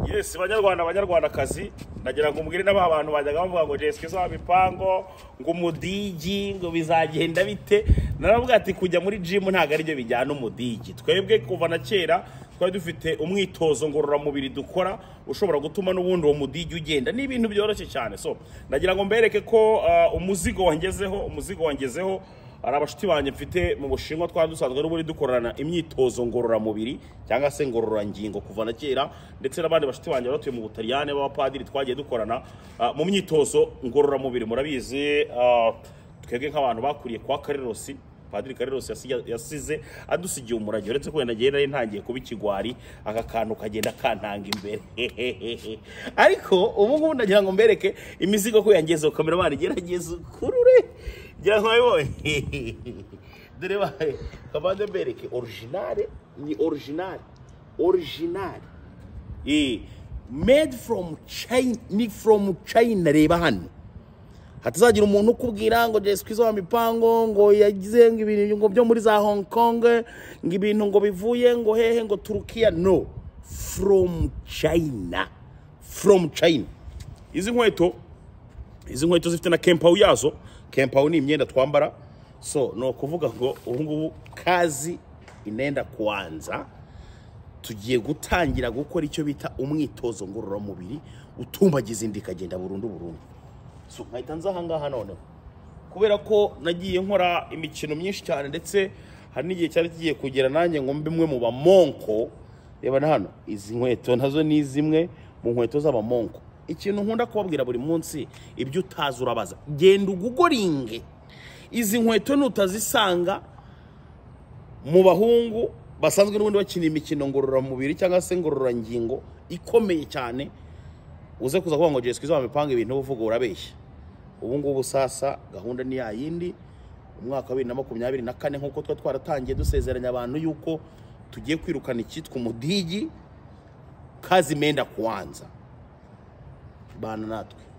Yes, banyarwandakazi nagira ngo mbwire n'aba bantu bajyaga bavuga ngo jeske zo mipango ngo umudigi ngo bizagenda bite. Naravuga ati kujya muri gym ntago ari byo bijyana umudigi. Twebwe kuva na kera twari dufite umwitozo ngororamubiri dukora ushobora gutuma n'ubundi uwo mudigi ugenda. Ni ibintu byoroshye cyane. So nagira ngo mbereke ko umuzigo wangezeho ari abashiti banje mfite mu Bushinwa twadusanzwe n'uburi dukorana imyitozo ngororamubiri cyangwa se ngororangingo kuva na kera, ndetse n'abandi bashiti banje batuye mu Butaliyane b'abapadiri twagiye dukorana mu myitozo ngororamubiri. Murabizi twebwe nk'abantu bakuriye kwa Karerosi, Padiri Karerosi yasize adusigiye umurage, uretse ko wenda nari ntangiye kuba ikigwari aka kantu kagenda kantanga imbere. Ariko ubu ngubu ndagira ngo mbereke imizigo ko yangezeho. Kameramani gerageza ukurure gira nk'abibonye. Dore bahe kabande mbereke original, ni original made from China, ni from China. Reba hano hatazagira umuntu ukubwira ngo jeske zo mipango ngo yagize ibintu ngo byo muri za Hong Kong ngo ibintu ngo bivuye ngo hehe ngo Turukiya. No, from China. Izi nkweto zifite na kempau yazo. Kempau ni imyenda twambara. So no kuvuga ngo ubu ngubu kazi inenda kuanza, tugiye gutangira gukora icyo bita umwitozo ngororamubiri utumbagiza indikagenda burundu. So nkahita nza ahangaha none kubera ko nagiye nkora imikino myinshi cyane, ndetse hari n'igihe cyari kigiye kugera nanjye ngo mbe mwe mu bamonko. Reba na hano izi nkweto nazo ni zimwe mu nkweto z'abamonko. Ikintu nkunda kubabwira buri munsi, ibyo utazi urabaza, genda ugugoringe. Izi nkweto nutazisanga mu bahungu basanzwe n'ubundi bakina imikino ngororamubiri cyangwa se ngororangingo ikomeye cyane, uze kuza kuvuga ngo jeske zo mipanga ibintu uvuga urabeshya. Ubu ngubu sasa gahunda ni yayindi. Umwaka wa 2024 nkuko twaratangiye dusezeranya abantu yuko tugiye kwirukana icyitwa umudigi, kazi menda kuanza bana natwe.